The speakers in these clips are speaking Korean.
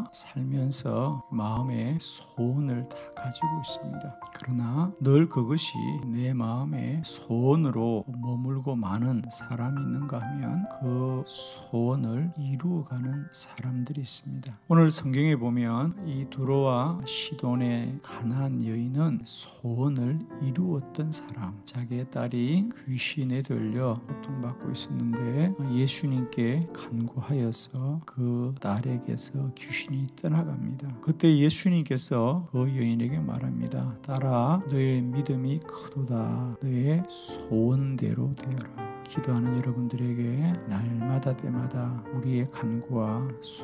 살면서 마음에 소원을 다 가지고 있습니다. 그러나 늘 그것이 내 마음의 소원으로 머물고 마는 사람이 있는가 하면 그 소원을 이루어가는 사람들이 있습니다. 오늘 성경에 보면 이 두로와 시돈의 가나안 여인은 소원을 이루었던 사람, 자기의 딸이 귀신에 들려 고통받고 있었는데 예수님께 간구하여서 그 딸에게서 귀신이 떠나갑니다. 그때 예수님께서 그 여인에게 말합니다. 딸아, 너의 믿음이 크도다. 너의 소원대로 되어라. 기도하는 여러분들에게 날마다 때마다 우리의 간구와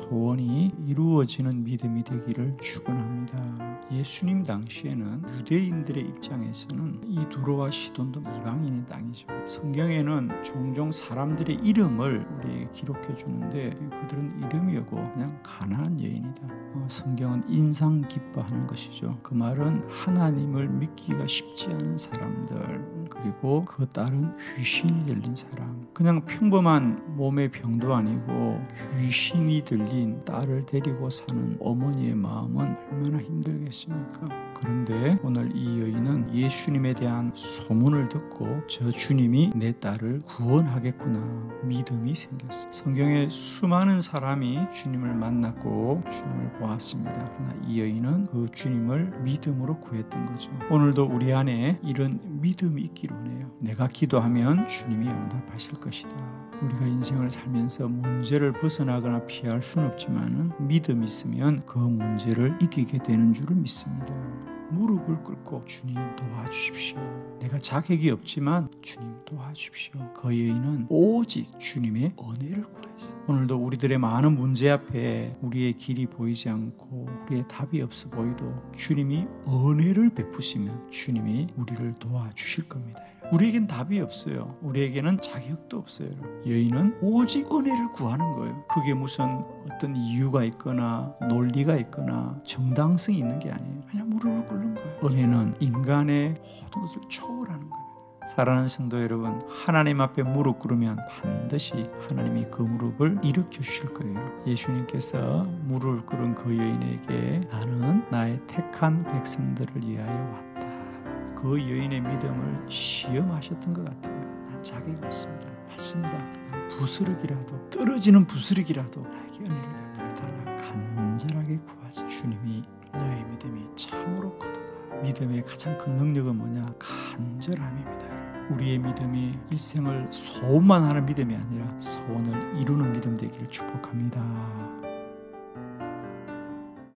소원이 이루어지는 믿음이 되기를 축원합니다. 예수님 당시에는 유대인들의 입장에서는 이 두로와 시돈도 이방인의 땅이죠. 성경에는 종종 사람들의 이름을 우리에게 기록해 주는데 그들은 이름이 없고 그냥 가나안 여인이다. 성경은 인상 기뻐하는 것이죠. 그 말은 하나님을 믿기가 쉽지 않은 사람들, 그리고 그 딸은 귀신이 들린 사람, 그냥 평범한 몸의 병도 아니고 귀신이 들린 딸을 데리고 사는 어머니의 마음은 얼마나 힘들겠습니까? 그런데 오늘 이 여인은 예수님에 대한 소문을 듣고 저 주님이 내 딸을 구원하겠구나 믿음이 생겼어요. 성경에 수많은 사람이 주님을 만났고 주님을 보았습니다. 그러나 이 여인은 그 주님을 믿음으로 구했던 거죠. 오늘도 우리 안에 이런 믿음이 있기를 원해요. 내가 기도하면 주님이 응답하실 것이다. 우리가 인생을 살면서 문제를 벗어나거나 피할 수는 없지만 믿음이 있으면 그 문제를 이기게 되는 줄을 믿습니다. 무릎을 꿇고 주님 도와주십시오. 내가 자격이 없지만 주님 도와주십시오. 그 여인은 오직 주님의 은혜를 구했어요. 오늘도 우리들의 많은 문제 앞에 우리의 길이 보이지 않고 우리의 답이 없어 보이도 주님이 은혜를 베푸시면 주님이 우리를 도와주실 겁니다. 우리에겐 답이 없어요. 우리에게는 자격도 없어요. 여인은 오직 은혜를 구하는 거예요. 그게 무슨 어떤 이유가 있거나 논리가 있거나 정당성이 있는 게 아니에요. 그냥 무릎을 꿇는 거예요. 은혜는 인간의 모든 것을 초월하는 거예요. 사랑하는 성도 여러분, 하나님 앞에 무릎 꿇으면 반드시 하나님이 그 무릎을 일으켜 주실 거예요. 예수님께서 무릎을 꿇은 그 여인에게 나는 나의 택한 백성들을 위하여 왔다. 그 여인의 믿음을 시험하셨던 것 같아요. 난 자격이 없습니다. 맞습니다. 그냥 부스러기라도, 떨어지는 부스러기라도 나에게 은혜를 베풀어달라 간절하게 구하지. 주님이 너의 믿음이 참으로 크도다. 믿음의 가장 큰 능력은 뭐냐? 간절함입니다. 우리의 믿음이 일생을 소원만 하는 믿음이 아니라 소원을 이루는 믿음 되기를 축복합니다.